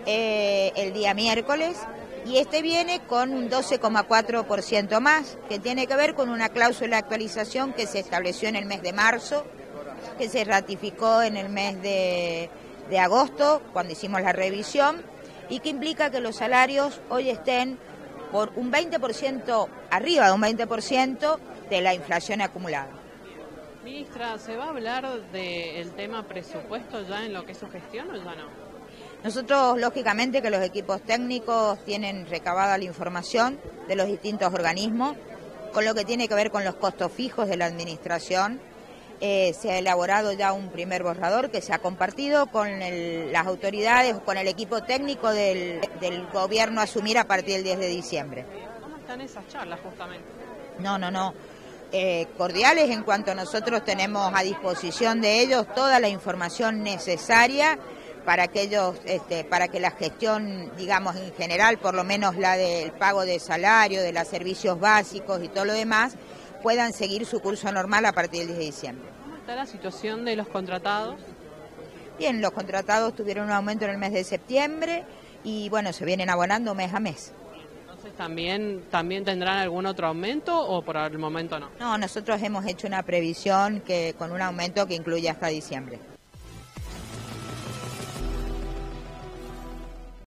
el día miércoles, y este viene con un 12,4% más, que tiene que ver con una cláusula de actualización que se estableció en el mes de marzo, que se ratificó en el mes de agosto, cuando hicimos la revisión, y que implica que los salarios hoy estén por un 20%, arriba de un 20% de la inflación acumulada. Ministra, ¿se va a hablar del tema presupuesto ya en lo que es su gestión o ya no? Nosotros, lógicamente, que los equipos técnicos tienen recabada la información de los distintos organismos, con lo que tiene que ver con los costos fijos de la administración. Se ha elaborado ya un primer borrador que se ha compartido con las autoridades, con el equipo técnico del gobierno a asumir a partir del 10 de diciembre. ¿Cómo están esas charlas justamente? No. Cordiales en cuanto nosotros tenemos a disposición de ellos toda la información necesaria para que ellos, para que la gestión, digamos, en general, por lo menos la del pago de salario, de los servicios básicos y todo lo demás, puedan seguir su curso normal a partir del 10 de diciembre. ¿Cómo está la situación de los contratados? Bien, los contratados tuvieron un aumento en el mes de septiembre y bueno, se vienen abonando mes a mes. Entonces, ¿también tendrán algún otro aumento o por el momento no? No, nosotros hemos hecho una previsión con un aumento que incluye hasta diciembre.